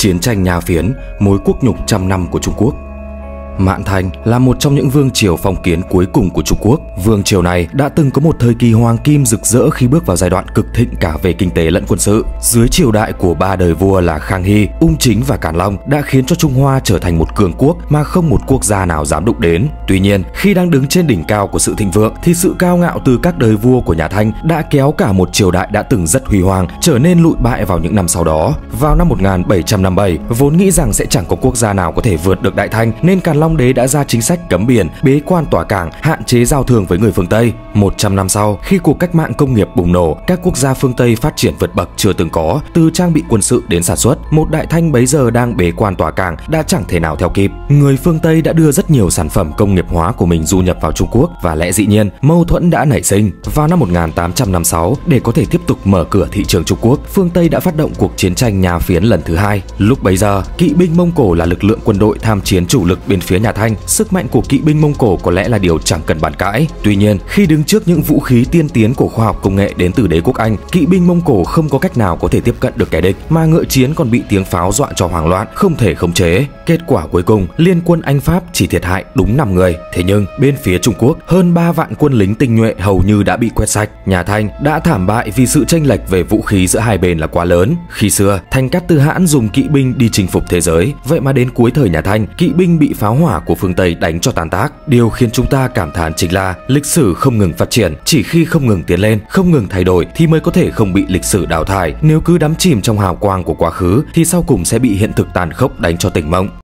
Chiến tranh Nha Phiến, mối quốc nhục trăm năm của Trung Quốc. Mạn Thành là một trong những vương triều phong kiến cuối cùng của Trung Quốc. Vương triều này đã từng có một thời kỳ hoàng kim rực rỡ khi bước vào giai đoạn cực thịnh cả về kinh tế lẫn quân sự. Dưới triều đại của ba đời vua là Khang Hy, Ung Chính và Càn Long đã khiến cho Trung Hoa trở thành một cường quốc mà không một quốc gia nào dám đụng đến. Tuy nhiên, khi đang đứng trên đỉnh cao của sự thịnh vượng thì sự cao ngạo từ các đời vua của nhà Thanh đã kéo cả một triều đại đã từng rất huy hoàng trở nên lụi bại vào những năm sau đó. Vào năm 1757, vốn nghĩ rằng sẽ chẳng có quốc gia nào có thể vượt được Đại Thanh nên Càn Long đế đã ra chính sách cấm biển, bế quan tỏa cảng, hạn chế giao thương với người phương Tây. 100 năm sau, khi cuộc cách mạng công nghiệp bùng nổ, các quốc gia phương Tây phát triển vượt bậc chưa từng có, từ trang bị quân sự đến sản xuất, một Đại Thanh bấy giờ đang bế quan tỏa cảng đã chẳng thể nào theo kịp. Người phương Tây đã đưa rất nhiều sản phẩm công nghiệp hóa của mình du nhập vào Trung Quốc và lẽ dĩ nhiên, mâu thuẫn đã nảy sinh. Vào năm 1856, để có thể tiếp tục mở cửa thị trường Trung Quốc, phương Tây đã phát động cuộc chiến tranh Nha Phiến lần thứ hai. Lúc bấy giờ, kỵ binh Mông Cổ là lực lượng quân đội tham chiến chủ lực bên phía nhà Thanh. Sức mạnh của kỵ binh Mông Cổ có lẽ là điều chẳng cần bàn cãi. Tuy nhiên, khi đứng trước những vũ khí tiên tiến của khoa học công nghệ đến từ đế quốc Anh, kỵ binh Mông Cổ không có cách nào có thể tiếp cận được kẻ địch, mà ngựa chiến còn bị tiếng pháo dọa cho hoảng loạn, không thể khống chế. Kết quả cuối cùng, liên quân Anh Pháp chỉ thiệt hại đúng 5 người. Thế nhưng, bên phía Trung Quốc, hơn 3 vạn quân lính tinh nhuệ hầu như đã bị quét sạch. Nhà Thanh đã thảm bại vì sự chênh lệch về vũ khí giữa hai bên là quá lớn. Khi xưa, Thành Cát Tư Hãn dùng kỵ binh đi chinh phục thế giới, vậy mà đến cuối thời nhà Thanh, kỵ binh bị pháo hỏa của phương Tây đánh cho tan tác. Điều khiến chúng ta cảm thán chính là lịch sử không ngừng phát triển, chỉ khi không ngừng tiến lên, không ngừng thay đổi thì mới có thể không bị lịch sử đào thải. Nếu cứ đắm chìm trong hào quang của quá khứ thì sau cùng sẽ bị hiện thực tàn khốc đánh cho tỉnh mộng.